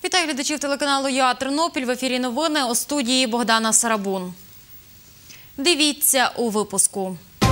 Вітаю глядачів телеканалу «Я Тернопіль». В ефірі новини, у студії Богдана Сарабун. Дивіться у випуску.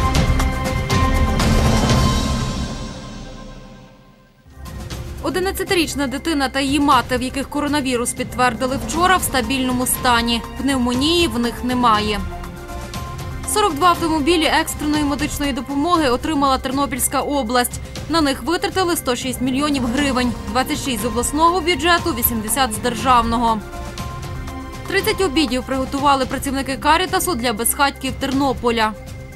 Одинадцятирічна дитина та її мати, в яких коронавірус підтвердили вчора, в стабільному стані. Пневмонії в них немає. 42 автомобілі екстреної медичної допомоги отримала Тернопільська область. На них витратили 106 мільйонів гривень, 26 з обласного бюджету, 80 з державного. 30 обідів приготували працівники Карітасу для безхатьків Тернополя.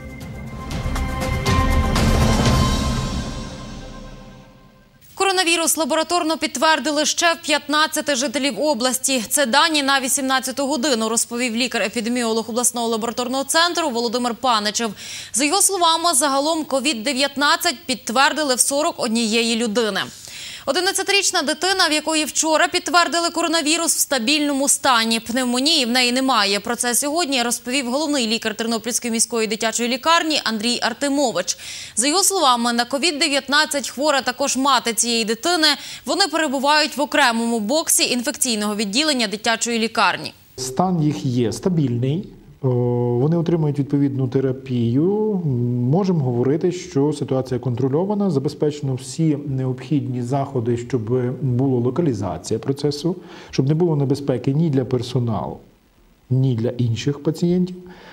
Коронавірус лабораторно підтвердили ще в 15 жителів області. Це дані на 18-ту годину, розповів лікар-епідеміолог обласного лабораторного центру Володимир Паничев. За його словами, загалом COVID-19 підтвердили в 41 людини. 11-річна дитина, в якої вчора підтвердили коронавірус, в стабільному стані. Пневмонії в неї немає. Про це сьогодні розповів головний лікар Тернопільської міської дитячої лікарні Андрій Артемович. За його словами, на COVID-19 хвора також мати цієї дитини. Вони перебувають в окремому боксі інфекційного відділення дитячої лікарні. Стан їх є стабільний. Вони отримують відповідну терапію. Можемо говорити, що ситуація контрольована, забезпечено всі необхідні заходи, щоб була локалізація процесу, щоб не було небезпеки ні для персоналу, ні для інших пацієнтів.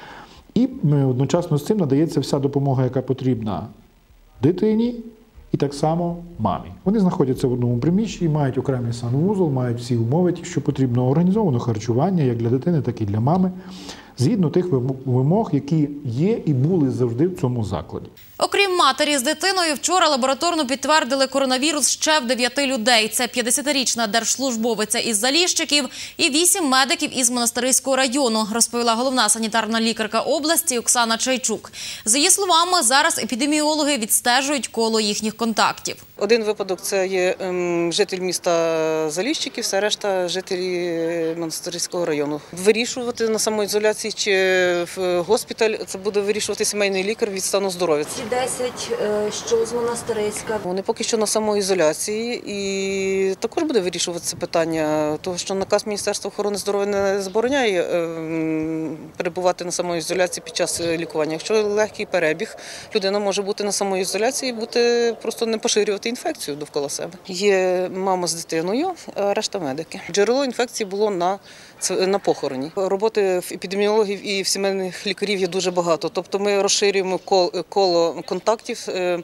І одночасно з цим надається вся допомога, яка потрібна дитині і так само мамі. Вони знаходяться в одному приміщенні, мають окремий санвузол, мають всі умови, що потрібно організовано харчування як для дитини, так і для мами, згідно тих вимог, які є і були завжди в цьому закладі. Окрім матері з дитиною, вчора лабораторно підтвердили коронавірус ще в 9 людей. Це 50-річна держслужбовиця із Заліщиків і 8 медиків із Монастириського району, розповіла головна санітарна лікарка області Оксана Чайчук. За її словами, зараз епідеміологи відстежують коло їхніх контактів. Один випадок – це є житель міста Заліщиків, все решта – жителі Монастириського району. Вирішувати на самоізоляції чи в госпіталь – це буде вирішувати сімейний лікар від стану здоров'я. 10, що з Монастириська. Вони поки що на самоізоляції і також буде вирішувати це питання, тому що наказ Міністерства охорони здоров'я не забороняє перебувати на самоізоляції під час лікування. Якщо легкий перебіг, людина може бути на самоізоляції і просто не поширювати інфекцію довкола себе. Є мама з дитиною, а решта медики. Джерело інфекції було на похороні. Роботи в епідеміологів і в сімейних лікарів є дуже багато. Тобто ми розширюємо коло контактів.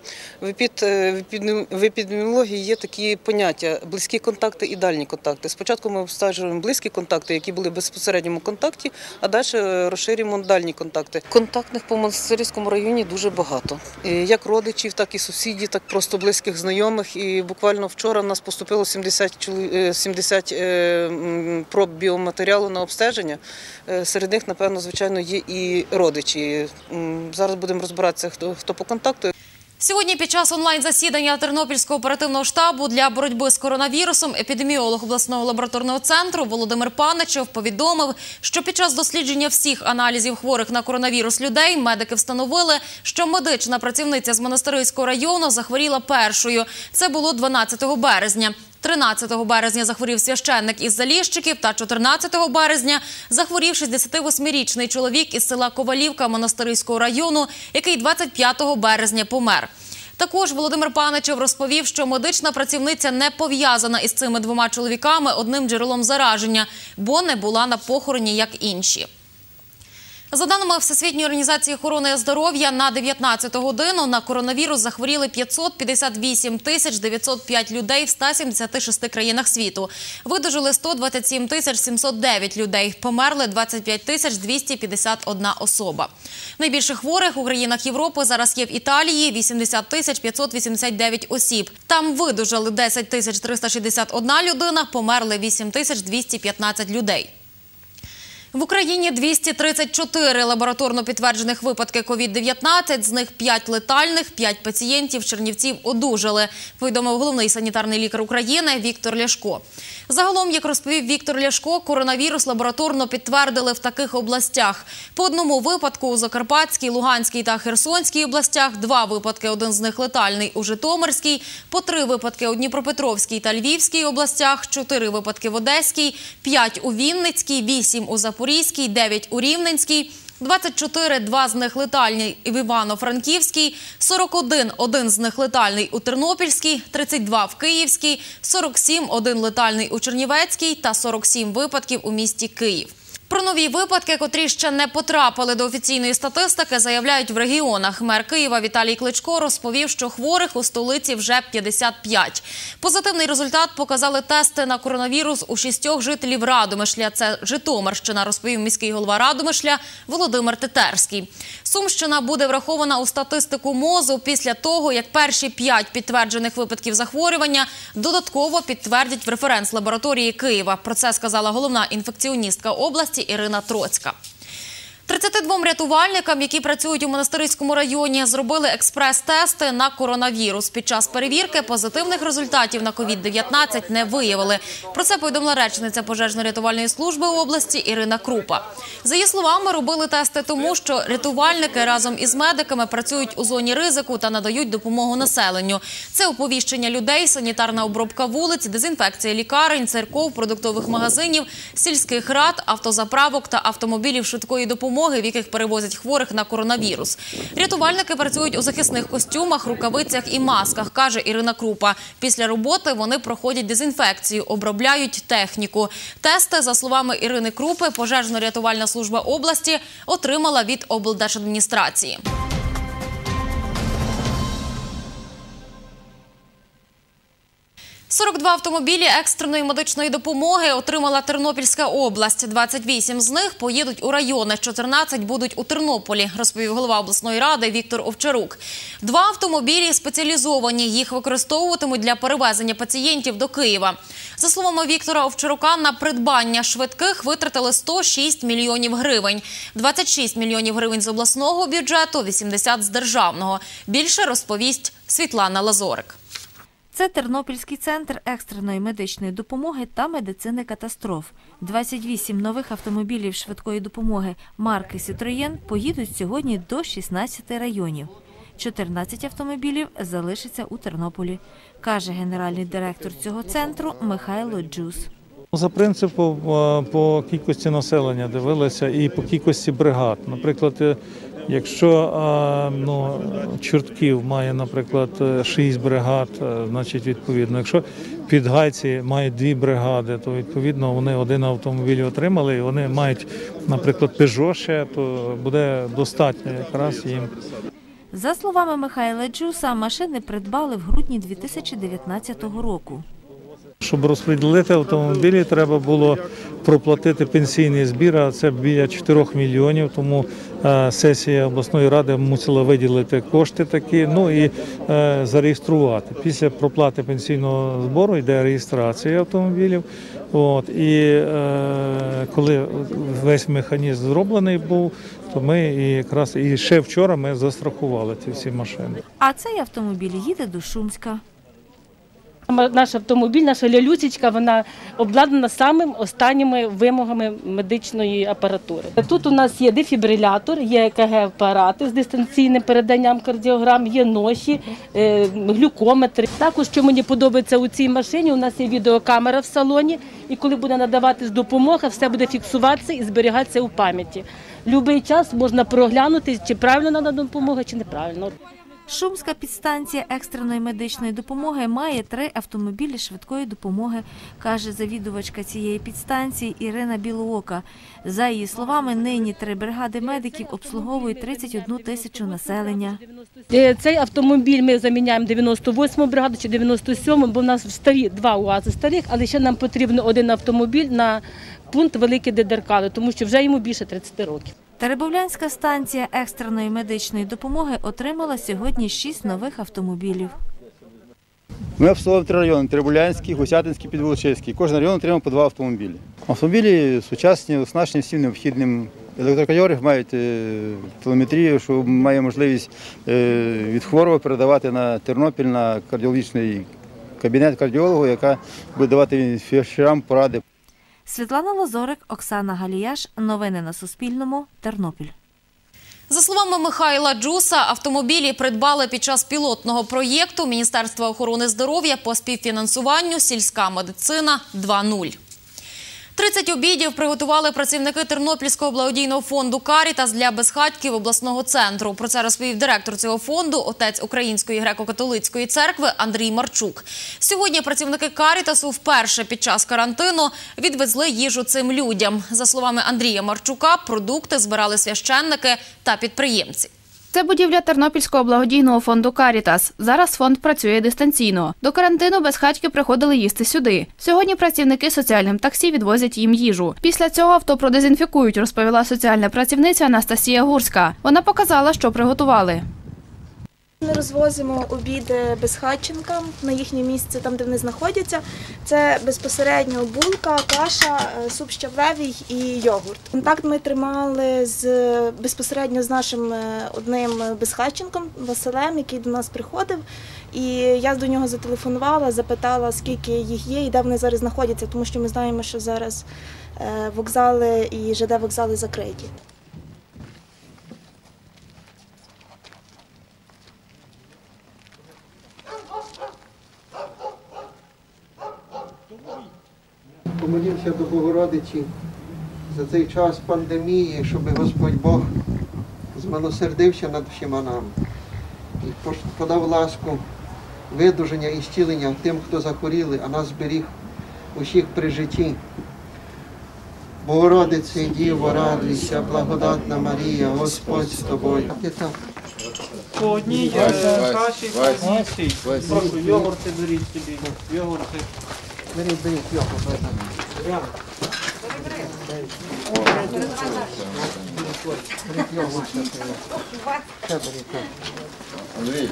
В епідеміології є такі поняття – близькі контакти і дальні контакти. Спочатку ми обстежуємо близькі контакти, які були в безпосередньому контакті, а далі розширюємо дальні контакти. Контактних по Монастириському районі дуже багато. Як родичів, так і сусідів, так просто близьких знайомих. І буквально вчора в нас поступило 70 проб біоматеріалу на обстеження. Серед них, напевно, звичайно, є і родичі. Зараз будемо розбиратися, хто по контакту. Сьогодні під час онлайн-засідання Тернопільського оперативного штабу для боротьби з коронавірусом епідеміолог обласного лабораторного центру Володимир Паничев повідомив, що під час дослідження всіх аналізів хворих на коронавірус людей медики встановили, що медична працівниця з Монастириського району захворіла першою. Це було 12 березня. 13 березня захворів священник із Заліщиків та 14 березня захворів 68-річний чоловік із села Ковалівка Монастириського району, який 25 березня помер. Також Володимир Паничев розповів, що медична працівниця не пов'язана із цими двома чоловіками одним джерелом зараження, бо не була на похороні, як інші. За даними Всесвітньої організації охорони здоров'я, на 19 годину на коронавірус захворіли 558 905 людей в 176 країнах світу. Видужили 127 709 людей. Померли 25 251 особа. Найбільше хворих у країнах Європи зараз є в Італії – 80 589 осіб. Там видужали 10 361 людина, померли 8 215 людей. В Україні 234 лабораторно підтверджених випадки COVID-19, з них 5 летальних, 5 пацієнтів Чернівців одужали, повідомив головний санітарний лікар України Віктор Ляшко. Загалом, як розповів Віктор Ляшко, коронавірус лабораторно підтвердили в таких областях. По одному випадку у Закарпатській, Луганській та Херсонській областях, 2 випадки, один з них летальний у Житомирській, по 3 випадки у Дніпропетровській та Львівській областях, 4 випадки в Одеській, 5 у Вінницькій, 8 у Запорізькій, 9 у Рівненській, 24, 2 з них летальні в Івано-Франківській, 41, 1 з них летальний у Тернопільській, 32 в Київській, 47, 1 летальний у Чернівецькій та 47 випадків у місті Київ. Про нові випадки, котрі ще не потрапили до офіційної статистики, заявляють в регіонах. Мер Києва Віталій Кличко розповів, що хворих у столиці вже 55. Позитивний результат показали тести на коронавірус у 6 жителів Радомишля. Це Житомирщина, розповів міський голова Радомишля Володимир Тетерський. Сумщина буде врахована у статистику МОЗу після того, як перші 5 підтверджених випадків захворювання додатково підтвердять в референс-лабораторії Києва. Про це сказала головна інфекціоністка області Ірина Троцька. 32 рятувальникам, які працюють у Монастириському районі, зробили експрес-тести на коронавірус. Під час перевірки позитивних результатів на COVID-19 не виявили. Про це повідомила речниця пожежно-рятувальної служби області Ірина Крупа. За її словами, робили тести тому, що рятувальники разом із медиками працюють у зоні ризику та надають допомогу населенню. Це оповіщення людей, санітарна обробка вулиць, дезінфекція лікарень, церков, продуктових магазинів, сільських рад, автозаправок та автомобілів швидкої допомоги, в яких перевозять хворих на коронавірус. Рятувальники працюють у захисних костюмах, рукавицях і масках, каже Ірина Крупа. Після роботи вони проходять дезінфекцію, обробляють техніку. Тести, за словами Ірини Крупи, пожежно-рятувальна служба області отримала від облдержадміністрації. – 42 автомобілі екстреної медичної допомоги отримала Тернопільська область. 28 з них поїдуть у райони, 14 будуть у Тернополі, розповів голова обласної ради Віктор Овчарук. 2 автомобілі спеціалізовані, їх використовуватимуть для перевезення пацієнтів до Києва. За словами Віктора Овчарука, на придбання швидких витратили 106 мільйонів гривень. 26 мільйонів гривень з обласного бюджету, 80 з державного. Більше розповість Світлана Лазорик. Це Тернопільський центр екстреної медичної допомоги та медицини катастроф. 28 нових автомобілів швидкої допомоги марки «Сітроєн» поїдуть сьогодні до 16 районів. 14 автомобілів залишаться у Тернополі, каже генеральний директор цього центру Михайло Джус. За принципом по кількості населення дивилися і по кількості бригад. Наприклад, якщо Чортків має, наприклад, 6 бригад, значить відповідно. Якщо Підгайці має 2 бригади, то відповідно вони 1 автомобіль отримали і вони мають, наприклад, Peugeot ще, то буде достатньо якраз їм. За словами Михайла Джуса, машини придбали в грудні 2019 року. Щоб розподілити автомобілі, треба було проплатити пенсійний збір, а це біля 4 мільйонів, тому сесія обласної ради мусила виділити кошти такі, і зареєструвати. Після проплати пенсійного збору йде реєстрація автомобілів. І коли весь механізм зроблений був, то ми якраз і ще вчора ми застрахували ці всі машини. А цей автомобіль їде до Шумська. Наш автомобіль, наша лялюсечка, вона обладнана самими останніми вимогами медичної апаратури. Тут у нас є дефібрилятор, є ЕКГ-апарати з дистанційним переданням кардіограм, є ноші, глюкометри. Також, що мені подобається у цій машині, у нас є відеокамера в салоні, і коли буде надаватись допомога, все буде фіксуватися і зберігатися у пам'яті. Любий час можна проглянути, чи правильно надана допомога, чи неправильно. Шумська підстанція екстреної медичної допомоги має 3 автомобілі швидкої допомоги, каже завідувачка цієї підстанції Ірина Білоока. За її словами, нині 3 бригади медиків обслуговують 31 тисячу населення. Цей автомобіль ми заміняємо 98-му бригаду чи 97-му, бо в нас старі 2 УАЗи старих, але ще нам потрібен 1 автомобіль на пункт Велике Дедеркало, тому що вже йому більше 30 років. Теребовлянська станція екстреної медичної допомоги отримала сьогодні 6 нових автомобілів. Ми обслуговуємо 3 райони – Теребовлянський, Гусятинський, Підволочиський. Кожен район отримав по 2 автомобілі. Автомобілі сучасні, оснащені всім необхідним. Електрокардіографи мають телеметрію, що має можливість від хворого передавати на Тернопіль, на кардіологічний кабінет кардіолога, яка буде давати фельдшерам поради. Світлана Лазорик, Оксана Галіяш. Новини на Суспільному. Тернопіль. За словами Михайла Джуса, автомобілі придбали під час пілотного проєкту Міністерства охорони здоров'я по співфінансуванню «Сільська медицина 2.0». 30 обідів приготували працівники Тернопільського благодійного фонду «Карітас» для безхатьків обласного центру. Про це розповів директор цього фонду, отець Української греко-католицької церкви Андрій Марчук. Сьогодні працівники «Карітасу» вперше під час карантину відвезли їжу цим людям. За словами Андрія Марчука, продукти збирали священники та підприємці. Це будівля Тернопільського благодійного фонду «Карітас». Зараз фонд працює дистанційно. До карантину безхатьки приходили їсти сюди. Сьогодні працівники соціальним таксі відвозять їм їжу. Після цього авто продезінфікують, розповіла соціальна працівниця Анастасія Гурська. Вона показала, що приготували. Ми розвозимо обіди безхатченкам на їхнє місце, там, де вони знаходяться. Це безпосередньо булка, каша, суп щавлевий і йогурт. Контакт ми тримали безпосередньо з нашим одним безхатченком Василем, який до нас приходив. І я до нього зателефонувала, запитала, скільки їх є і де вони зараз знаходяться, тому що ми знаємо, що зараз вокзали і ЖД-вокзали закриті. Помолімося до Богородиці за цей час пандемії, щоб Господь Бог змилосердився над всіма нами і подав ласку, видуження і зцілення тим, хто захворіли, а нас зберіг усіх при житті. Богородице, Діво, радуйся, благодатна Марія, Господь з тобою. По одній каші, по одній. Прошу, йогурти беріть собі, йогурти. Беріть йогурт. Андрій.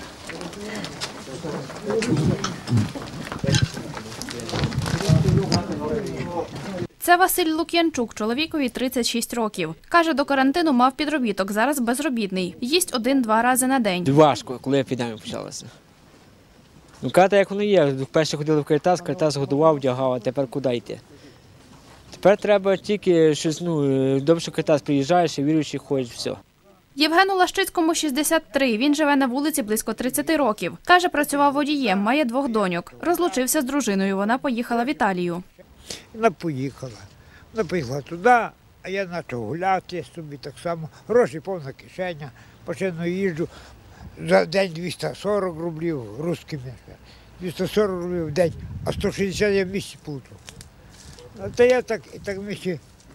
Це Василь Лук'янчук, чоловікові 36 років. Каже, до карантину мав підробіток, зараз безробітний. Їсть 1-2 рази на день. Важко, коли епідемія почалася. Ну, кажете, як воно є. Вперше ходили в Карітас, Карітас годував, вдягав, а тепер куди йти? Тепер треба тільки щось, добре, що Карітас приїжджає, ще віруючі ходять, все. Євгену Лащицькому 63. Він живе на вулиці близько 30 років. Каже, працював водієм, має 2 доньок. Розлучився з дружиною, вона поїхала в Італію. Вона поїхала туди, а я почав гуляти собі так само. Гроші повна кишеня, постійно їжджу. За день 240 рублів русскими. 240 рублів в день, а 160 я в місяць получу. Та я так ми ще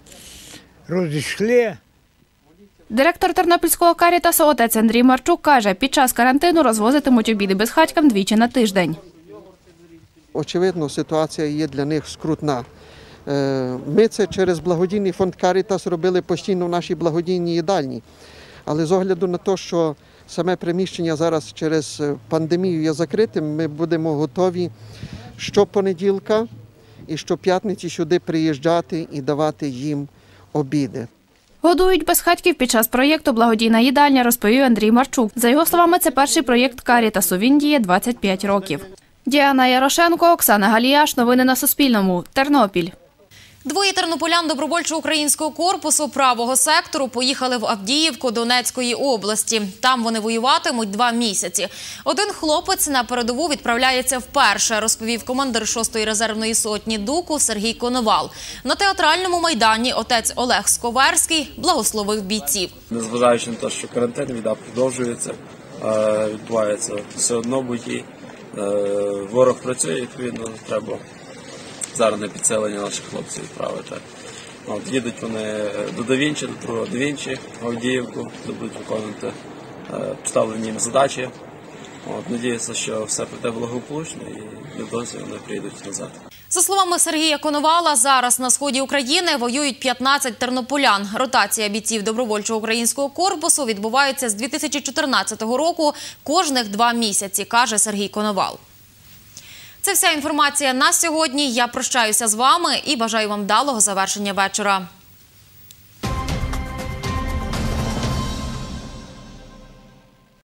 розійшли. Директор Тернопільського «Карітасу» отець Андрій Марчук каже, під час карантину розвозитимуть обіди безхатькам 2 на тиждень. Очевидно, ситуація є для них скрутна. Ми це через благодійний фонд «Карітас» робили постійно в нашій благодійній їдальні. Але з огляду на те, що саме приміщення зараз через пандемію є закритим, ми будемо готові щопонеділка і щоп'ятниці сюди приїжджати і давати їм обіди. Годують безхатьків під час проєкту «Благодійна їдальня», розповів Андрій Марчук. За його словами, це перший проєкт «Карітасу». Він діє 25 років. Діана Ярошенко, Оксана Галіяш. Новини на Суспільному. Тернопіль. 2 тернополян добровольчого українського корпусу правого сектору поїхали в Авдіївку Донецької області. Там вони воюватимуть 2 місяці. Один хлопець на передову відправляється вперше, розповів командир 6-ї резервної сотні ДУКу Сергій Коновал. На театральному майдані отець Олег Сковерський благословив бійців. Незважаючи на те, що карантин, війна продовжується, відбувається все одно бої. Ворог працює, відповідно, треба зараз на підсилення наших хлопців відправити. Їдуть вони до Давінчі, до 2-го Давінчі, в Авдіївку, де будуть виконувати поставлені їм задачі. Надіюся, що все пройде благополучно і невдовзі вони приїдуть назад. За словами Сергія Коновала, зараз на сході України воюють 15 тернополян. Ротація бійців добровольчого українського корпусу відбувається з 2014 року кожних 2 місяці, каже Сергій Коновал. Це вся інформація на сьогодні. Я прощаюся з вами і бажаю вам вдалого завершення вечора.